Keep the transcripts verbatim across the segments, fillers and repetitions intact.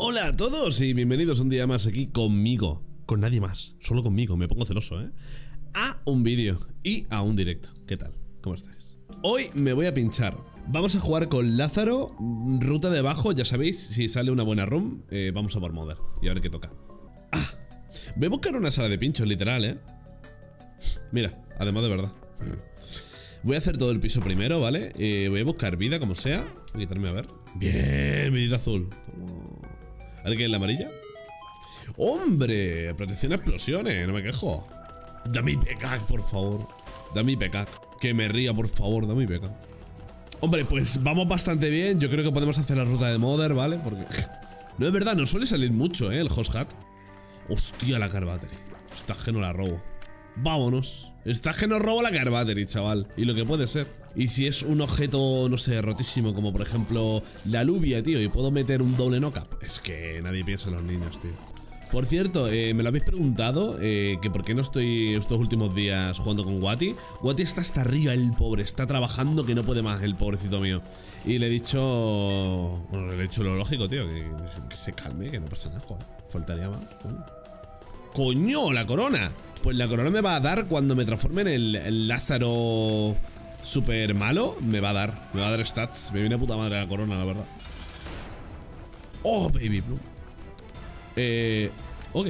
Hola a todos y bienvenidos un día más aquí conmigo. Con nadie más, solo conmigo, me pongo celoso, ¿eh? A un vídeo y a un directo. ¿Qué tal? ¿Cómo estáis? Hoy me voy a pinchar. Vamos a jugar con Lázaro, ruta de abajo, ya sabéis, si sale una buena room, eh, vamos a por Mother y a ver qué toca. Ah, voy a buscar una sala de pinchos, literal, ¿eh? Mira, además de verdad. Voy a hacer todo el piso primero, ¿vale? Eh, voy a buscar vida, como sea. Voy a quitarme, a ver. Bien, vidita azul. A ver qué es la amarilla. ¡Hombre! Protección a explosiones, no me quejo. Dame P K, por favor. Dame P K. Que me ría, por favor, dame P K. Hombre, pues vamos bastante bien. Yo creo que podemos hacer la ruta de Mother, ¿vale? Porque... no es verdad, no suele salir mucho, ¿eh? El host hat. Hostia, la car battery. Esta que no la robo. Vámonos. Esta que no robo la car battery, chaval. Y lo que puede ser. Y si es un objeto, no sé, rotísimo, como por ejemplo la alubia, tío, y puedo meter un doble knock-up. Es que nadie piensa en los niños, tío. Por cierto, eh, me lo habéis preguntado, eh, que por qué no estoy estos últimos días jugando con Wati. Wati está hasta arriba, el pobre, está trabajando que no puede más, el pobrecito mío. Y le he dicho... bueno, le he dicho lo lógico, tío, que, que se calme, que no pasa nada, joder. Faltaría más. Bueno. ¡Coño, la corona! Pues la corona me va a dar cuando me transforme en el, el Lázaro super malo. Me va a dar, me va a dar stats. Me viene a puta madre la corona, la verdad. ¡Oh, baby blue! Eh... ok.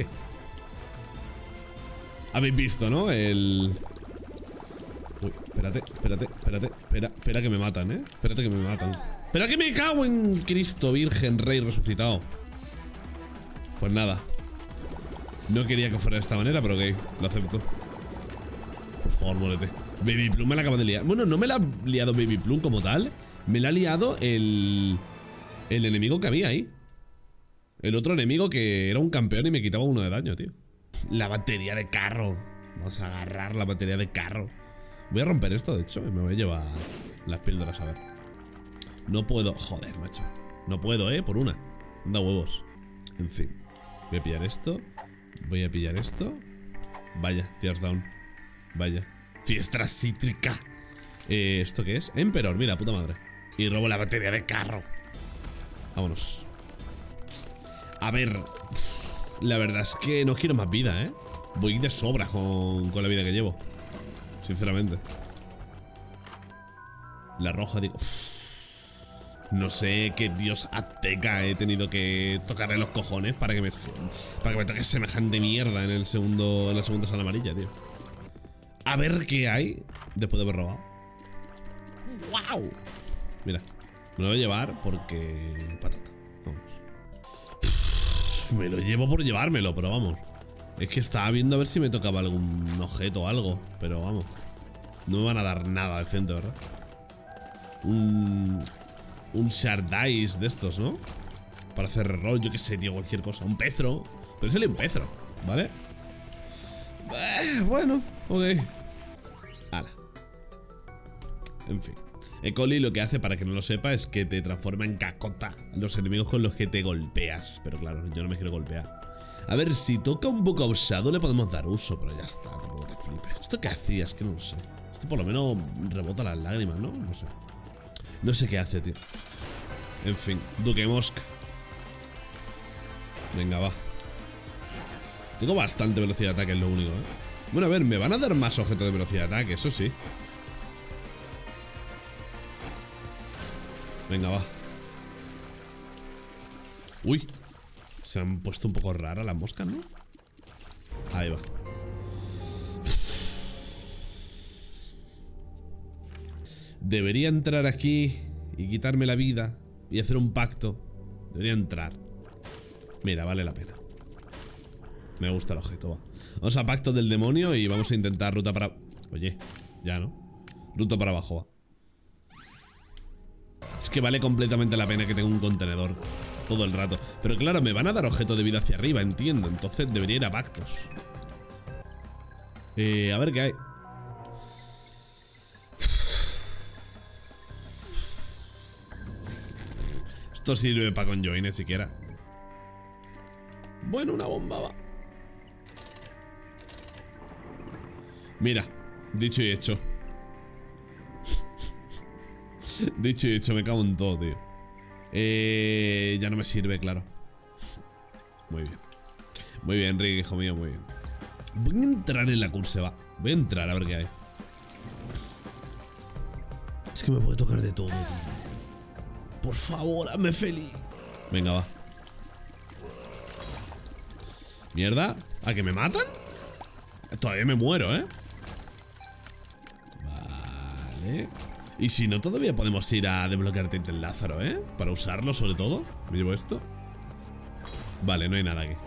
Habéis visto, ¿no? El... uy, espérate, espérate, espérate. Espera, espera que me matan, ¿eh? Espérate que me matan. ¡Espera que me cago en Cristo, Virgen, Rey resucitado! Pues nada. No quería que fuera de esta manera, pero ok, lo acepto. Por favor, muérete. Baby Plum me la acaba de liar. Bueno, no me la ha liado Baby Plum como tal. Me la ha liado el... el enemigo que había ahí. El otro enemigo que era un campeón y me quitaba uno de daño, tío. La batería de carro. Vamos a agarrar la batería de carro. Voy a romper esto, de hecho, y me voy a llevar las píldoras, a ver. No puedo... joder, macho. No puedo, eh, por una. Anda huevos. En fin. Voy a pillar esto. Voy a pillar esto. Vaya, tears down. Vaya. Fiesta cítrica. eh, ¿Esto qué es? Emperor, mira, puta madre. Y robo la batería de carro. Vámonos. A ver, la verdad es que no quiero más vida, ¿eh? Voy de sobra con, con la vida que llevo, sinceramente. La roja, digo... no sé qué dios azteca he tenido que tocarle los cojones para que me... para que me toque semejante mierda en el segundo... en la segunda sala amarilla, tío. A ver qué hay después de haber robado. ¡Wow! Mira, me lo voy a llevar porque... patata. Vamos. Me lo llevo por llevármelo, pero vamos. Es que estaba viendo a ver si me tocaba algún objeto o algo, pero vamos. No me van a dar nada decente, ¿verdad? Un... un shard dice de estos, ¿no? Para hacer roll, yo qué sé, tío, cualquier cosa. Un pezro. Pero sale un pezro, ¿vale? Eh, bueno, ok. Hala. En fin. Ecoli lo que hace, para que no lo sepa, es que te transforma en cacota los enemigos con los que te golpeas. Pero claro, yo no me quiero golpear. A ver, si toca un poco abusado le podemos dar uso, pero ya está, tampoco te flipes. ¿Esto qué hacías? Que no lo sé. Esto por lo menos rebota las lágrimas, ¿no? No sé. No sé qué hace, tío. En fin, Duque Mosc. Venga, va. Tengo bastante velocidad de ataque, es lo único, ¿eh? Bueno, a ver, me van a dar más objetos de velocidad de ataque, eso sí. Venga, va. Uy. Se han puesto un poco raras las moscas, ¿no? Ahí va. Debería entrar aquí y quitarme la vida y hacer un pacto. Debería entrar. Mira, vale la pena. Me gusta el objeto, va. Vamos a pacto del demonio y vamos a intentar ruta para... oye, ya, ¿no? Ruta para abajo, va. Es que vale completamente la pena que tenga un contenedor todo el rato. Pero claro, me van a dar objetos de vida hacia arriba, entiendo. Entonces debería ir a pactos. Eh, a ver qué hay. Esto sirve para conjoin, ni siquiera. Bueno, una bomba va. Mira, dicho y hecho. Dicho y hecho, me cago en todo, tío. Eh, ya no me sirve, claro. Muy bien. Muy bien, Rick, hijo mío, muy bien. Voy a entrar en la cursa, va. Voy a entrar a ver qué hay. Es que me puede tocar de todo, tío. Por favor, hazme feliz. Venga, va. Mierda. ¿A que me matan? Todavía me muero, ¿eh? Vale. Y si no, todavía podemos ir a desbloquear Tinte el Lázaro, ¿eh? Para usarlo, sobre todo. Me llevo esto. Vale, no hay nada aquí.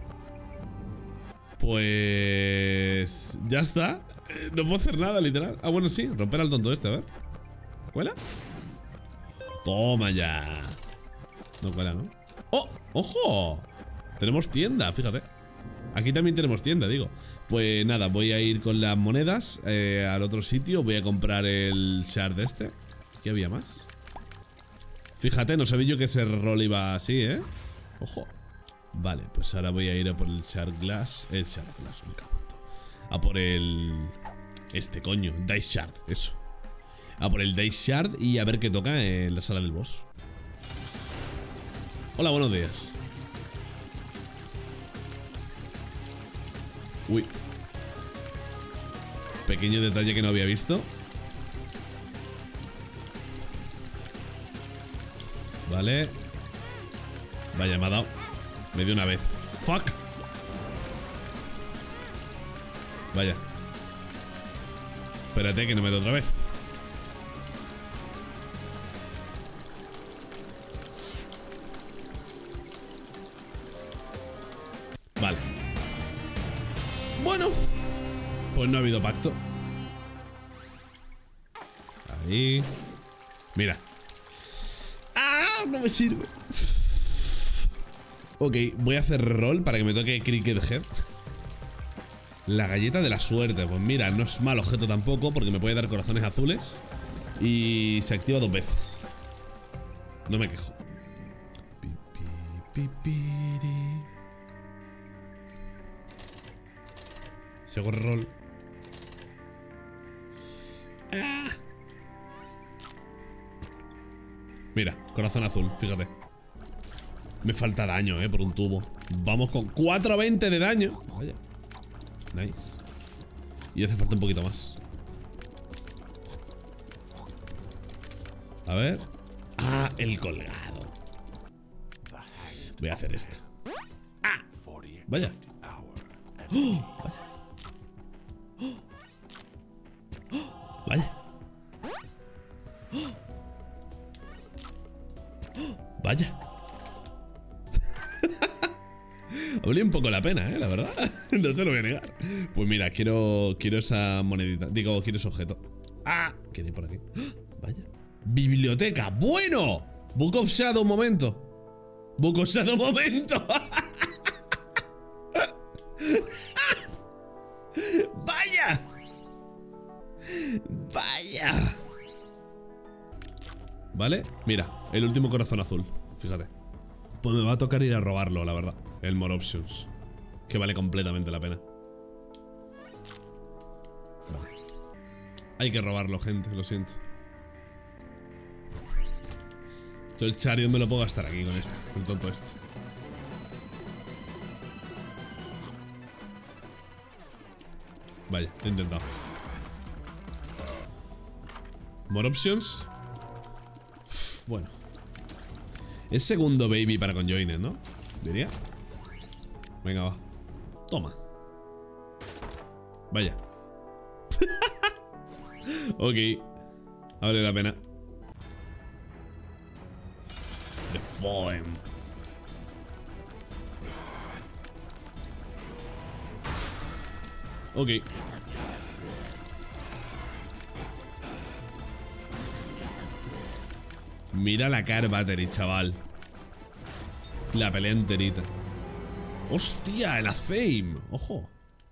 Pues... ya está. No puedo hacer nada, literal. Ah, bueno, sí. Romper al tonto este, a ver. ¿Cuela? Toma ya. No cuela, ¿no? ¡Oh! ¡Ojo! Tenemos tienda, fíjate. Aquí también tenemos tienda, digo. Pues nada, voy a ir con las monedas eh, al otro sitio. Voy a comprar el shard este. ¿Qué había más? Fíjate, no sabía yo que ese rol iba así, ¿eh? Ojo. Vale, pues ahora voy a ir a por el shard glass. El shard glass, me cago en todo. A por el... este, coño, dice shard, eso. A por el dice shard y a ver qué toca en la sala del boss. Hola, buenos días. Uy. Pequeño detalle que no había visto. Vale. Vaya, me ha dado. Me dio una vez. Fuck. Vaya. Espérate que no me dé otra vez. Vale. Bueno, pues no ha habido pacto. Ahí. Mira. ¡Ah! No me sirve. Ok, voy a hacer roll para que me toque Cricket Head. La galleta de la suerte. Pues mira, no es mal objeto tampoco, porque me puede dar corazones azules. Y se activa dos veces. No me quejo. Si hago roll. ¡Ah! Mira, corazón azul, fíjate. Me falta daño, eh, por un tubo. Vamos con cuatrocientos veinte de daño. Vaya. Nice. Y hace falta un poquito más. A ver. Ah, el colgado. Voy a hacer esto. ¡Ah! Vaya. ¡Oh! Vaya. Vaya. Vaya. Valía un poco la pena, eh, la verdad. No te lo voy a negar. Pues mira, quiero quiero esa monedita. Digo, quiero ese objeto. Ah, ¿qué hay por aquí? Vaya. Biblioteca. Bueno. Book of Shadow, un momento. Book of Shadow, un momento. Vaya. Vaya. Vale, mira, el último corazón azul. Fíjate. Pues me va a tocar ir a robarlo, la verdad. El More Options, que vale completamente la pena. Vale. Hay que robarlo, gente, lo siento. Yo el Chariot me lo puedo gastar aquí con este, con el tonto este. Vaya, he intentado. More Options. Uf, bueno. Es segundo baby para conjoiner, ¿no? Diría. Venga, va. Toma. Vaya. Ok. Vale la pena. The Foam. Ok. Mira la car battery, chaval. La pelea enterita. ¡Hostia! El Fame. Ojo.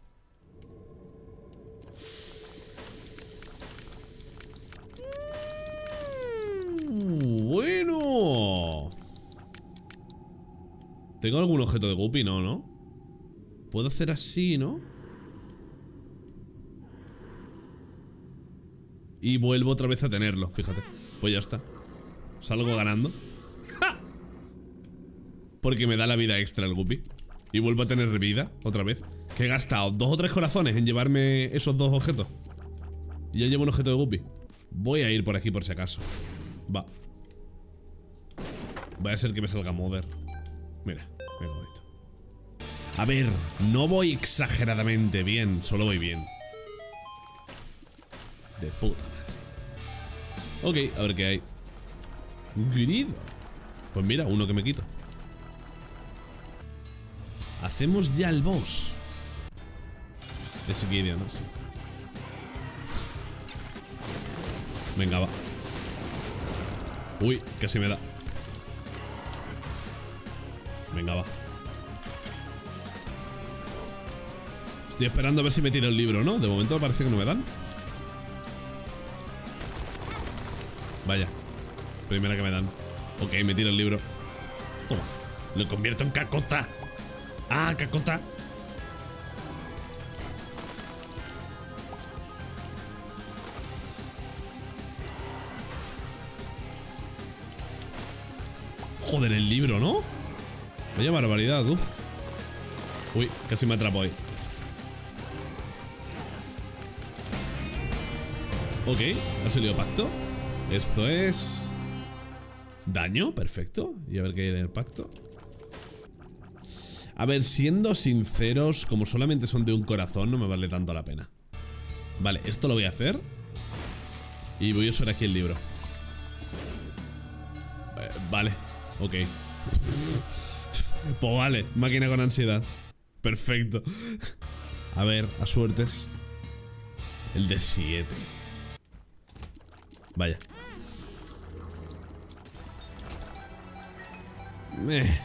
Mm, bueno. ¿Tengo algún objeto de Guppy? No, ¿no? Puedo hacer así, ¿no? Y vuelvo otra vez a tenerlo, fíjate. Pues ya está. Salgo ganando. ¡Ja! Porque me da la vida extra el Guppy. y vuelvo a tener vida otra vez. Que he gastado dos o tres corazones en llevarme esos dos objetos. Y ya llevo un objeto de Guppy. Voy a ir por aquí por si acaso. Va. Vaya a ser que me salga Mother. Mira, mira bonito. A ver, no voy exageradamente bien, solo voy bien. De puta madre. Ok, a ver qué hay. Grid. Pues mira, uno que me quito. Hacemos ya el boss. Es Gideon, ¿no? Sí. Venga, va. Uy, casi me da. Venga, va. Estoy esperando a ver si me tira el libro, ¿no? De momento parece que no me dan. Vaya. Primera que me dan. Ok, me tira el libro. Toma. Lo convierto en cacota. Ah, cacota. Joder, el libro, ¿no? Vaya barbaridad, tú. Uy, casi me atrapo ahí. Ok, ha salido pacto. Esto es... daño, perfecto. Y a ver qué hay en el pacto. A ver, siendo sinceros, como solamente son de un corazón, no me vale tanto la pena. Vale, esto lo voy a hacer. Y voy a usar aquí el libro. eh, Vale, ok. Pues vale, máquina con ansiedad. Perfecto. A ver, a suertes. El de siete. Vaya. Eh.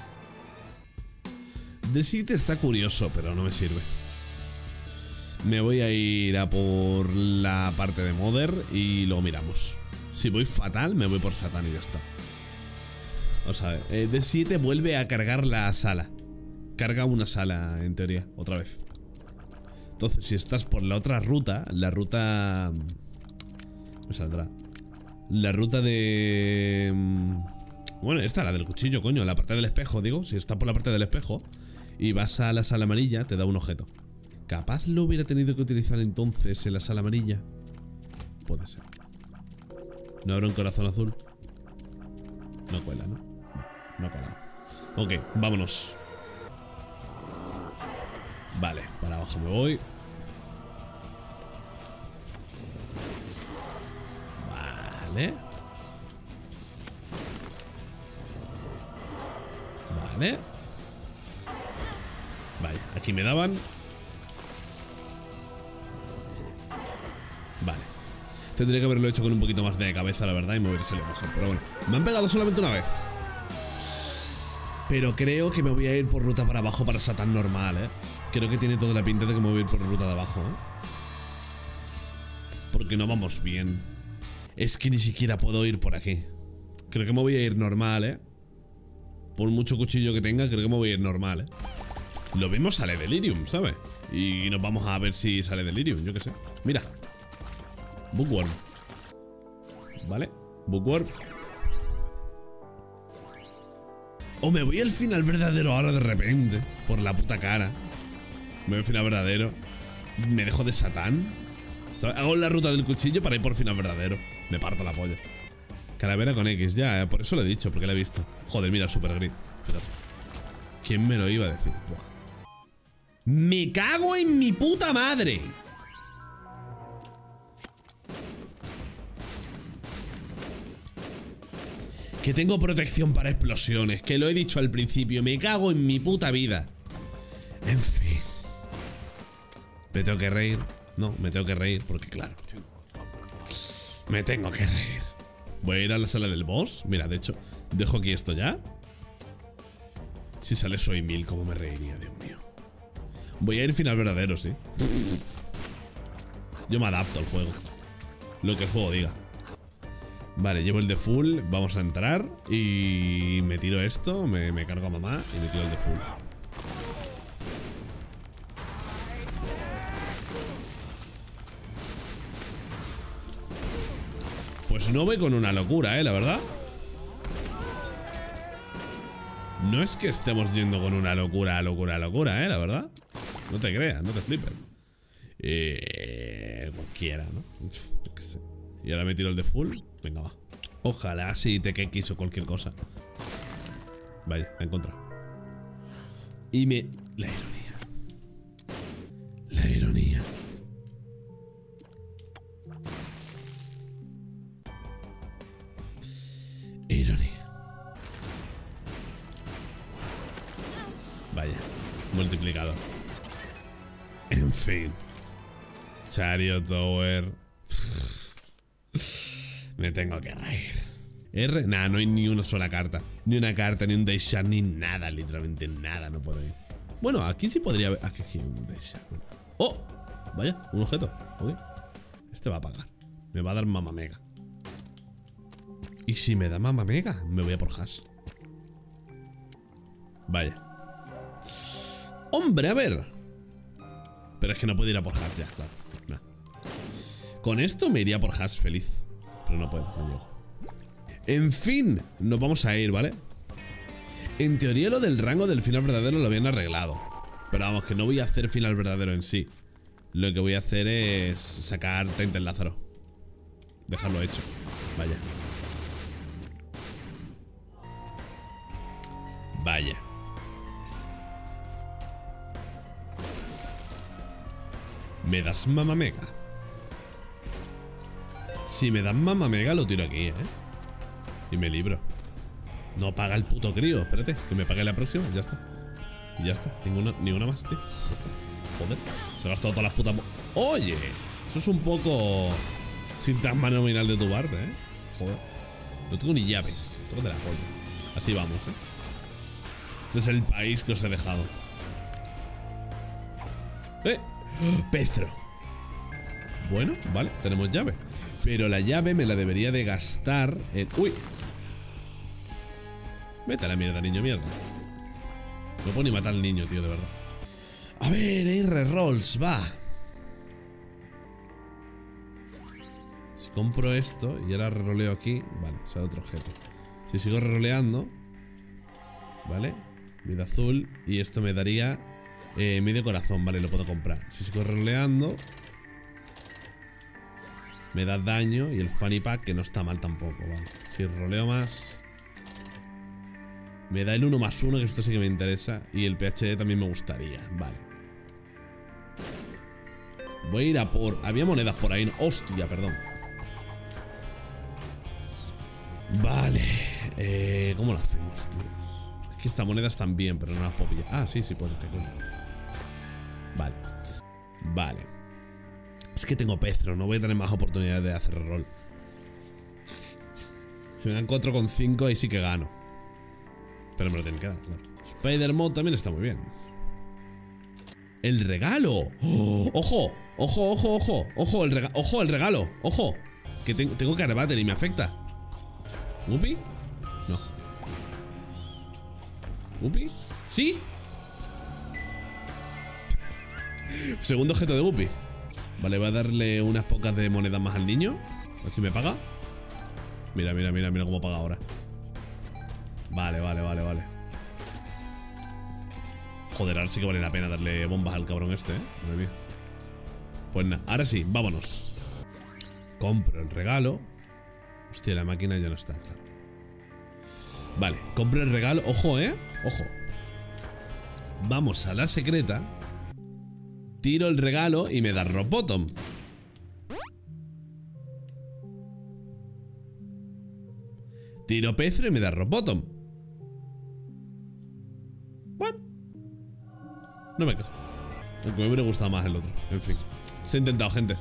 De siete está curioso, pero no me sirve. Me voy a ir a por la parte de Mother y luego miramos. Si voy fatal, me voy por Satán y ya está. Vamos a ver. Eh, de siete vuelve a cargar la sala. Carga una sala, en teoría, otra vez. Entonces, si estás por la otra ruta, la ruta... me saldrá. La ruta de... bueno, esta, la del cuchillo, coño. La parte del espejo, digo. Si estás por la parte del espejo y vas a la sala amarilla, te da un objeto. Capaz lo hubiera tenido que utilizar entonces en la sala amarilla. Puede ser. ¿No habrá un corazón azul? No cuela, ¿no? No, no cuela. Ok, vámonos. Vale, para abajo me voy. Vale. Vale. Vale, aquí me daban. Vale. Tendría que haberlo hecho con un poquito más de cabeza, la verdad, y me hubiera salido mejor. Pero bueno, me han pegado solamente una vez. Pero creo que me voy a ir por ruta para abajo para Satán normal, ¿eh? Creo que tiene toda la pinta de que me voy a ir por ruta de abajo, ¿eh? Porque no vamos bien. Es que ni siquiera puedo ir por aquí. Creo que me voy a ir normal, ¿eh? Por mucho cuchillo que tenga, creo que me voy a ir normal, ¿eh? Lo mismo sale Delirium, ¿sabes? Y nos vamos a ver si sale Delirium, yo qué sé. Mira. Bookworm. Vale, Bookworm. O me voy al final verdadero ahora de repente. Por la puta cara. Me voy al final verdadero. Me dejo de Satán, ¿sabes? Hago la ruta del cuchillo para ir por final verdadero. Me parto la polla. Calavera con X, ya, eh, por eso lo he dicho, porque lo he visto. Joder, mira el Super Grid. Fíjate. ¿Quién me lo iba a decir? Buah. ¡Me cago en mi puta madre! Que tengo protección para explosiones, que lo he dicho al principio. Me cago en mi puta vida. En fin. ¿Me tengo que reír? No, me tengo que reír porque claro. Me tengo que reír. Voy a ir a la sala del boss. Mira, de hecho, dejo aquí esto ya. Si sale Soy Mil, cómo me reiría, Dios mío. Voy a ir final verdadero, sí. Yo me adapto al juego. Lo que el juego diga. Vale, llevo el de full. Vamos a entrar. Y me tiro esto. Me, me cargo a mamá y me tiro el de full. Pues no voy con una locura, eh, la verdad. No es que estemos yendo con una locura, locura, locura, eh, la verdad. No te creas, no te flipes. Eh, cualquiera, ¿no? Yo qué sé. Y ahora me tiro el de full. Venga, va. Ojalá si te que quiso cualquier cosa. Vaya, la he encontrado. Y me... La ironía. La ironía. Ironía. Vaya, multiplicador. En fin. Chariot Tower. Me tengo que reír. R, nada, no hay ni una sola carta. Ni una carta, ni un Dayshack, ni nada. Literalmente nada, no puedo ir. Bueno, aquí sí podría haber. Aquí hay un Dayshack. ¡Oh! Vaya, un objeto. Ok. Este va a pagar. Me va a dar Mama Mega. Y si me da Mama Mega, me voy a por hash. Vaya. Hombre, a ver. Pero es que no puedo ir a por hash ya, claro. Nah. Con esto me iría por hash feliz. Pero no puedo, no llego. En fin, nos vamos a ir, ¿vale? En teoría lo del rango del final verdadero lo habían arreglado. Pero vamos, que no voy a hacer final verdadero en sí. Lo que voy a hacer es sacar treinta en Lázaro. Dejarlo hecho. Vaya. Vaya. ¿Me das Mama Mega? Si me dan Mama Mega lo tiro aquí, ¿eh? Y me libro. No paga el puto crío. Espérate, que me pague la próxima. Ya está. Y ya está. Ninguna, ninguna más, tío. Ya está. Joder. Se ha gastado todas las putas... Oye. Eso es un poco... Sintagma nominal de tu parte, ¿eh? Joder. No tengo ni llaves. Tengo de la polla. Así vamos, ¿eh? Este es el país que os he dejado. ¡Eh! Petro. Bueno, vale, tenemos llave. Pero la llave me la debería de gastar en... ¡Uy! Vete a la mierda, niño, mierda. No puedo ni matar al niño, tío, de verdad. A ver, hay rerolls, va. Si compro esto y ahora reroleo aquí, vale, sale otro objeto. Si sigo reroleando, vale, vida azul. Y esto me daría eh, medio corazón, vale, lo puedo comprar. Si sigo reroleando, me da daño y el funny pack, que no está mal tampoco, vale. Si roleo más, me da el uno más uno, que esto sí que me interesa. Y el P H D también me gustaría, vale. Voy a ir a por... Había monedas por ahí, ¿no? Hostia, perdón. Vale, eh, ¿cómo lo hacemos, tío? Es que estas monedas están bien, pero no las puedo pillar. Ah, sí, sí puedo, qué coño. Vale. Vale. Es que tengo Petro, no voy a tener más oportunidades de hacer rol. Si me dan cuatro coma cinco, ahí sí que gano. Pero me lo tienen que dar, claro. Spider-Mode también está muy bien. ¡El regalo! ¡Oh! ¡Ojo! ¡Ojo, ojo, ojo! ¡Ojo, el regalo! ¡Ojo, el regalo! ¡Ojo! Que tengo, tengo Carbater y me afecta. ¿Guppy? No. ¿Guppy? ¡Sí! Segundo objeto de Guppy. Vale, voy a darle unas pocas de monedas más al niño. A ver si me paga. Mira, mira, mira, mira cómo paga ahora. Vale, vale, vale, vale. Joder, ahora sí que vale la pena darle bombas al cabrón este, ¿eh? Madre mía. Pues nada, ahora sí, vámonos. Compro el regalo. Hostia, la máquina ya no está, claro. Vale, compro el regalo. Ojo, ¿eh? Ojo. Vamos a la secreta. Tiro el regalo y me da Rock Bottom. Tiro Petro y me da Rock Bottom. Bueno, no me quejo. Aunque me hubiera gustado más el otro. En fin, se ha intentado, gente.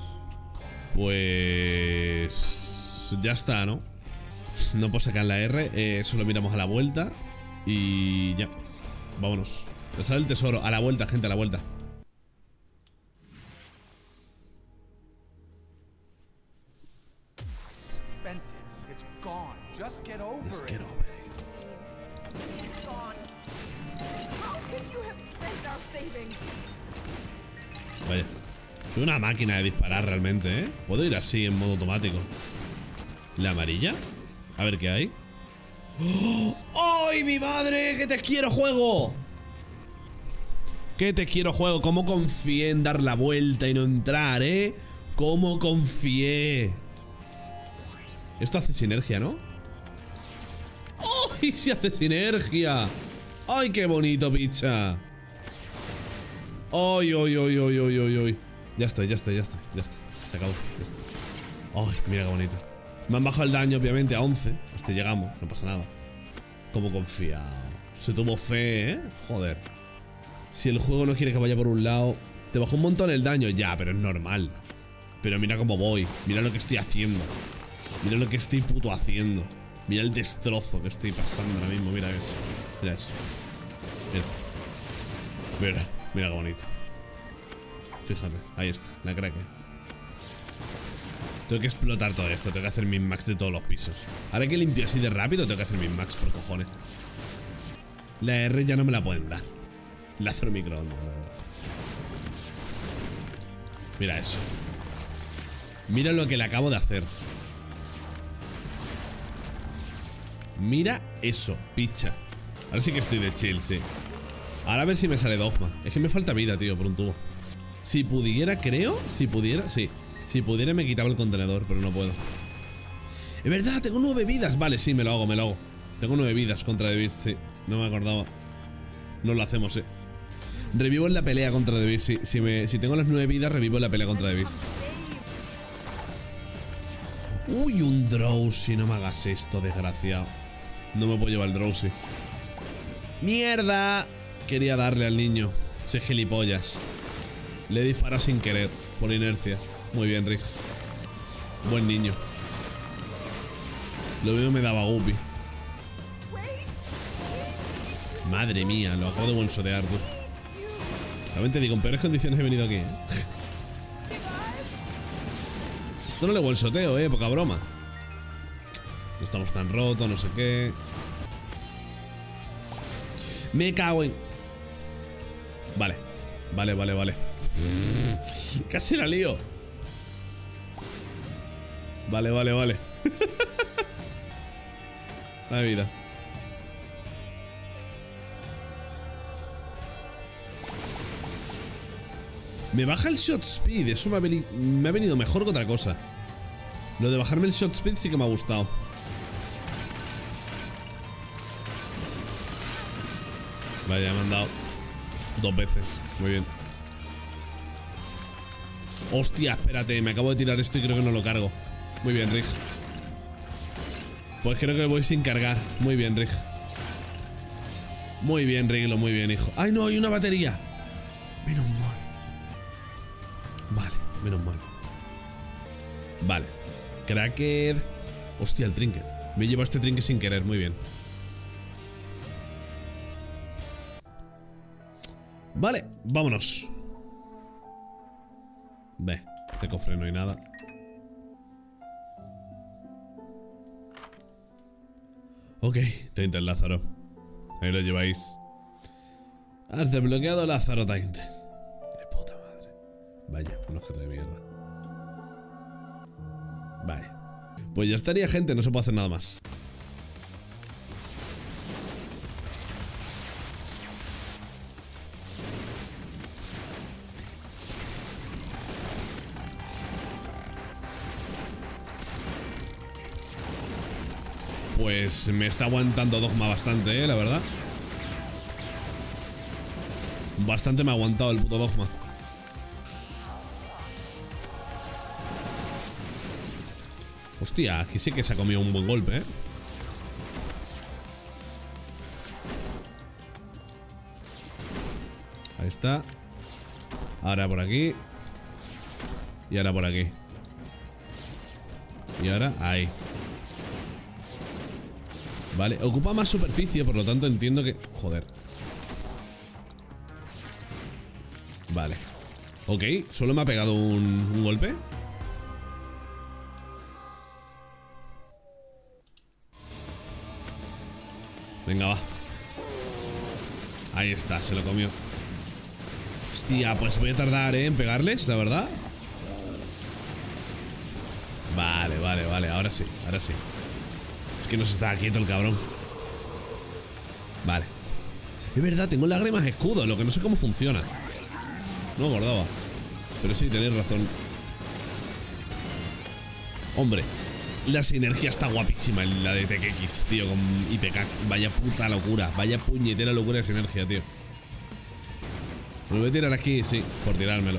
Pues... ya está, ¿no? No puedo sacar la R, eh, solo miramos a la vuelta. Y ya, vámonos. Nos sale el tesoro, a la vuelta, gente, a la vuelta. Just get over Just it. get over it. It's gone. How can you have spent our savings? Vaya, soy una máquina de disparar realmente, ¿eh? Puedo ir así en modo automático. ¿La amarilla? A ver qué hay. ¡Ay, mi madre! ¡Que te quiero, juego! ¡Que te quiero, juego! ¿Cómo confié en dar la vuelta y no entrar, eh? ¿Cómo confié? Esto hace sinergia, ¿no? ¡Ay, sí hace sinergia! ¡Ay, qué bonito, picha! ¡Ay, ay, ay, ay, ay, ay, ay! Ya estoy, ya estoy, ya estoy, ya está. Se acabó, ya está. ¡Ay, mira qué bonito! Me han bajado el daño, obviamente, a once. Hasta llegamos, no pasa nada. Como confiado. Se tuvo fe, ¿eh? Joder. Si el juego no quiere que vaya por un lado. Te bajó un montón el daño, ya, pero es normal. Pero mira cómo voy. Mira lo que estoy haciendo. Mira lo que estoy puto haciendo. Mira el destrozo que estoy pasando ahora mismo. Mira eso. Mira eso. Mira. Mira, mira qué bonito. Fíjate, ahí está, la crack. Tengo que explotar todo esto. Tengo que hacer min-max de todos los pisos. Ahora que limpio así de rápido, tengo que hacer min-max por cojones. La R ya no me la pueden dar. Lázaro microondas. Mira eso. Mira lo que le acabo de hacer. Mira eso, picha. Ahora sí que estoy de chill, sí. Ahora a ver si me sale dogma. Es que me falta vida, tío, por un tubo. Si pudiera, creo. Si pudiera, sí. Si pudiera me quitaba el contenedor, pero no puedo. Es verdad, tengo nueve vidas. Vale, sí, me lo hago, me lo hago. Tengo nueve vidas contra The Beast, sí. No me acordaba. No lo hacemos, sí. Revivo en la pelea contra The Beast, sí. Si, me, si tengo las nueve vidas, revivo en la pelea contra The Beast. Uy, un Drowsy. No me hagas esto, desgraciado. No me puedo llevar el Drowsy. ¡Mierda! Quería darle al niño. Soy gilipollas. Le he disparado sin querer, por inercia. Muy bien, Rick. Buen niño. Lo mismo me daba Guppy. Madre mía, lo acabo de one-shotear, tú. También te digo, en peores condiciones he venido aquí, ¿eh? Esto no le one-shoteo, eh, poca broma. No estamos tan rotos, no sé qué. Me cago en... Vale, vale, vale, vale. Casi la lío. Vale, vale, vale. La vida. Me baja el shot speed. Eso me ha, me ha venido mejor que otra cosa. Lo de bajarme el shot speed sí que me ha gustado. Vaya, me han dado dos veces. Muy bien. Hostia, espérate. Me acabo de tirar esto y creo que no lo cargo. Muy bien, Rick. Pues creo que voy sin cargar. Muy bien, Rick. Muy bien, Riglo, muy bien, hijo. ¡Ay, no! Hay una batería. Menos mal. Vale, menos mal. Vale. Cracked. Hostia, el trinket. Me llevo este trinket sin querer, muy bien. Vale, vámonos. Ve, este cofre no hay nada. Ok, Tainted Lázaro. Ahí lo lleváis. Has desbloqueado Lázaro Tainted. De puta madre. Vaya, un objeto de mierda. Vale. Pues ya estaría, gente, no se puede hacer nada más. Pues me está aguantando Dogma bastante, eh, la verdad. Bastante me ha aguantado el puto Dogma. Hostia, aquí sí que se ha comido un buen golpe, eh. Ahí está. Ahora por aquí. Y ahora por aquí. Y ahora ahí. Vale, ocupa más superficie, por lo tanto entiendo que... Joder. Vale. Ok, solo me ha pegado un, un golpe. Venga, va. Ahí está, se lo comió. Hostia, pues voy a tardar, ¿eh? En pegarles, la verdad. Vale, vale, vale, ahora sí, ahora sí. Es que no se está quieto el cabrón. Vale. Es verdad, tengo lágrimas escudo, lo que no sé cómo funciona. No me acordaba. Pero sí, tenéis razón. Hombre, la sinergia está guapísima en la de T K X, tío, con I P K. Vaya puta locura, vaya puñetera locura de sinergia, tío. Me lo voy a tirar aquí, sí, por tirármelo.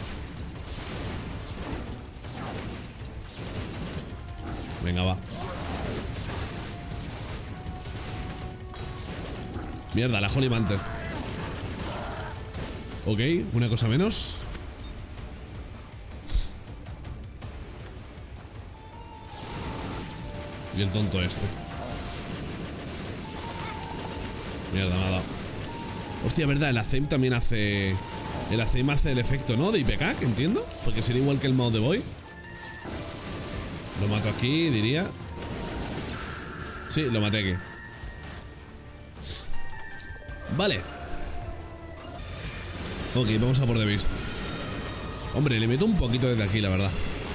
Venga, va. Mierda, la Holy Mantle. Ok, una cosa menos. Y el tonto este. Mierda, nada. Hostia, verdad, el Azim también hace... El Azim hace el efecto, ¿no? De I P K, entiendo. Porque sería igual que el Mouth de Boy. Lo mato aquí, diría. Sí, lo maté aquí. Vale. Ok, vamos a por The Beast. Hombre, le meto un poquito desde aquí, la verdad.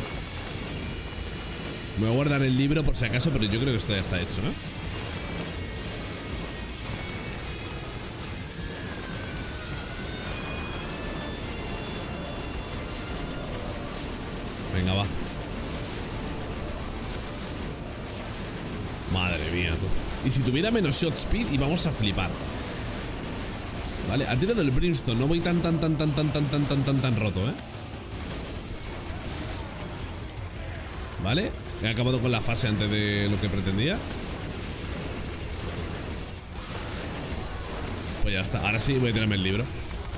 Me voy a guardar el libro por si acaso, pero yo creo que esto ya está hecho, ¿no? Venga, va. Madre mía, tú. Y si tuviera menos shot speed íbamos a flipar. Vale, ha tirado el Brimstone. No voy tan, tan, tan, tan, tan, tan, tan, tan, tan, tan roto, ¿eh? Vale. He acabado con la fase antes de lo que pretendía. Pues ya está. Ahora sí voy a tirarme el libro.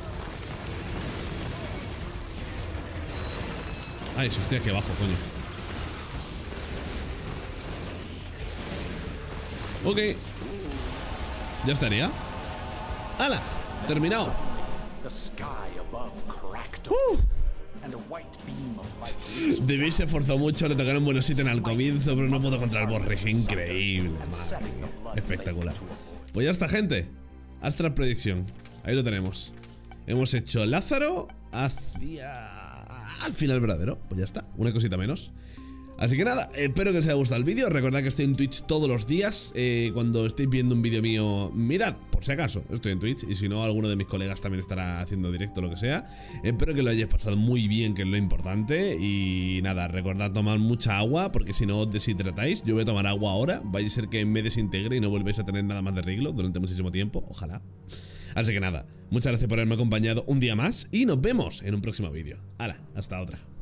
Ay, si estoy aquí abajo, coño. Ok. Ya estaría. ¡Hala! Terminado. Uh. David se esforzó mucho, le tocaron buenos ítems al comienzo, pero no pudo contra el boss reg. Increíble, madre mía. Espectacular. Pues ya está, gente. Astral Prediction. Ahí lo tenemos. Hemos hecho Lázaro hacia... al final verdadero. Pues ya está, una cosita menos. Así que nada, espero que os haya gustado el vídeo. Recordad que estoy en Twitch todos los días. eh, Cuando estéis viendo un vídeo mío, mirad, por si acaso, estoy en Twitch. Y si no, alguno de mis colegas también estará haciendo directo, lo que sea. Espero que lo hayáis pasado muy bien, que es lo importante. Y nada, recordad tomar mucha agua, porque si no os deshidratáis. Yo voy a tomar agua ahora. Vaya a ser que me desintegre y no volvéis a tener nada más de Riglo durante muchísimo tiempo, ojalá. Así que nada, muchas gracias por haberme acompañado un día más. Y nos vemos en un próximo vídeo. Hala, hasta otra.